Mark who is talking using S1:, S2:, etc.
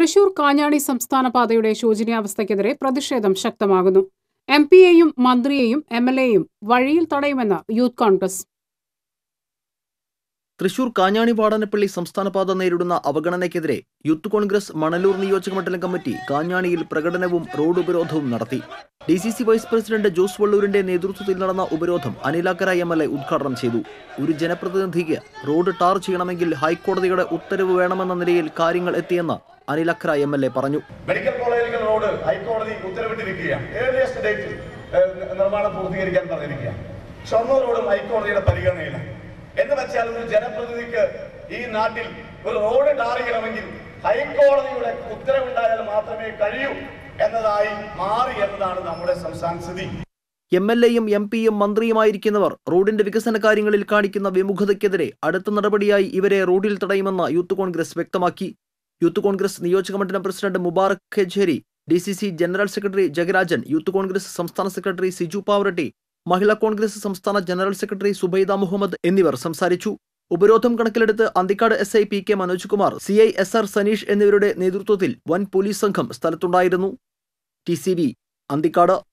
S1: തൃശൂർ കാഞ്ഞാണി സംസ്ഥാന പാതയുടെ ശോചനീയാവസ്ഥയ്ക്കെതിരെ പ്രതിഷേധം ശക്തമാകുന്നു. എംപിയെയും മന്ത്രിയെയും എംഎൽഎയും വഴിയിൽ തടയുമെന്ന് യൂത്ത് കോൺഗ്രസ്.
S2: തൃശൂർ കാഞ്ഞാണി വാടാനപ്പള്ളി സംസ്ഥാന പാത നേരിടുന്ന അവഗണനയ്ക്കെതിരെ യൂത്ത് കോൺഗ്രസ് മണലൂർ നിയോജകമണ്ഡലം കമ്മിറ്റി കാഞ്ഞാണിയിൽ പ്രകടനവും റോഡ് ഉപരോധവും നടത്തി. ഡിസിസി വൈസ് പ്രസിഡന്റ് ജോസ് വള്ളൂരിന്റെ നേതൃത്വത്തിൽ നടന്ന ഉപരോധം അനിലാക്കര എംഎൽഎ ഉദ്ഘാടനം ചെയ്തു. ഒരു ജനപ്രതിനിധിക്ക് റോഡ് ടാർ ചെയ്യണമെങ്കിൽ ഹൈക്കോടതിയുടെ ഉത്തരവ് വേണമെന്ന നിലയിൽ കാര്യങ്ങൾ എത്തിയെന്ന് അനിലാക്കര എംഎൽഎ പറഞ്ഞു.
S3: മെഡിക്കൽ കോളേജുകൾ റോഡ് ഹൈക്കോടതി ഉത്തരവിട്ടിരിക്കുകയാണ്. ഏർലിയസ്റ്റ് ഡേറ്റിൽ നിർമ്മാണം പൂർത്തീകരിക്കാൻ പറഞ്ഞിരിക്കുകയാണ്. ഷൊർണൂർ റോഡും ഹൈക്കോടതിയുടെ പരിഗണനയിലാണ്. എന്ന് വെച്ചാൽ ഒരു ജനപ്രതിനിധിക്ക് ഈ നാട്ടിൽ ഒരു റോഡ് ടാർ ചെയ്യണമെങ്കിൽ ഹൈക്കോടതിയുടെ ഉത്തരവുണ്ടായാൽ മാത്രമേ കഴിയൂ എന്നതായി മാറി എന്നതാണ് നമ്മുടെ സംസ്ഥാന സ്ഥിതി.
S2: എംഎൽഎയും എംപിയും മന്ത്രിയുമായിരിക്കുന്നവർ റോഡിന്റെ വികസന കാര്യങ്ങളിൽ കാണിക്കുന്ന വിമുഖതയ്ക്കെതിരെ അടുത്ത നടപടിയായി ഇവരെ റോഡിൽ തടയുമെന്ന് യൂത്ത് കോൺഗ്രസ് വ്യക്തമാക്കി. യൂത്ത് കോൺഗ്രസ് നിയോജകമണ്ഡലം president Mubarak Khejeri, DCC general secretary Jagarajan, youth Congress സംസ്ഥാന സെക്രട്ടറി സിജു പാവറട്ടി, മഹിളാ കോൺഗ്രസ് സംസ്ഥാന ജനറൽ സെക്രട്ടറി സുബൈദ മുഹമ്മദ് എന്നിവർ സംസാരിച്ചു. ഉപരോധം കണക്കിലെടുത്ത് Anthikad SI PK Manoj Kumar, CI SR Saneesh എന്നിവരുടെ നേതൃത്വത്തിൽ വൻ പോലീസ് സംഘം സ്ഥലത്തുണ്ടായിരുന്നു. TCV അന്തിക്കാട്.